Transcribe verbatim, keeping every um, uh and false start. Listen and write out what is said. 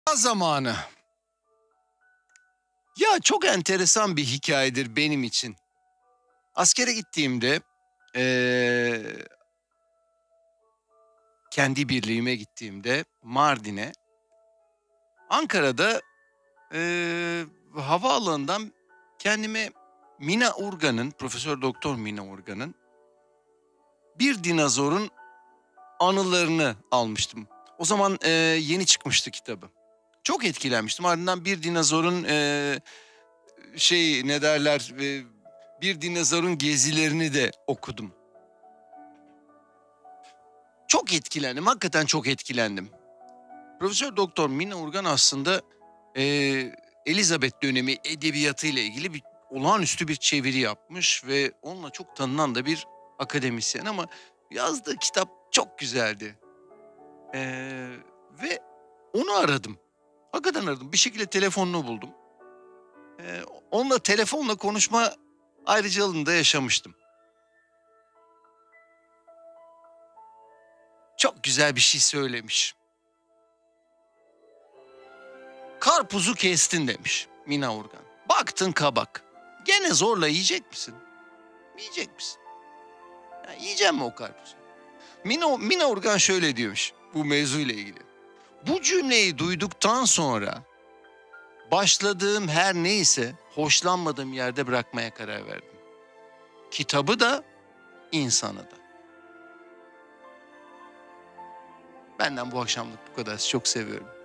Zamanı. Ya çok enteresan bir hikayedir benim için. Askere gittiğimde eee, kendi birliğime gittiğimde Mardin'e, Ankara'da eee, havaalanından kendime Mina Urgan'ın, Profesör Doktor Mina Urgan'ın Bir Dinozor'un Anılarını almıştım. O zaman eee, yeni çıkmıştı kitabı. Çok etkilenmiştim. Ardından Bir Dinozor'un eee, şey ne derler, eee, Bir Dinozor'un Gezilerini de okudum. Çok etkilendim, hakikaten çok etkilendim. Profesör Doktor Mina Urgan aslında eee, Elizabeth dönemi edebiyatı ile ilgili bir olağanüstü bir çeviri yapmış ve onunla çok tanınan da bir akademisyen ama yazdığı kitap çok güzeldi. Eee, ve onu aradım. Hakikaten aradım. Bir şekilde telefonunu buldum. Eee, onunla telefonla konuşma ayrıcalığını da yaşamıştım. Çok güzel bir şey söylemiş. Karpuzu kestin demiş Mina Urgan. Baktın kabak. Gene zorla yiyecek misin? Yiyecek misin? Ya yiyecek mi o karpuzu? Mina, Mina Urgan şöyle diyormuş bu mevzuyla ilgili. Bu cümleyi duyduktan sonra başladığım her neyse hoşlanmadığım yerde bırakmaya karar verdim. Kitabı da, insanı da. Benden bu akşamlık bu kadar. Çok seviyorum.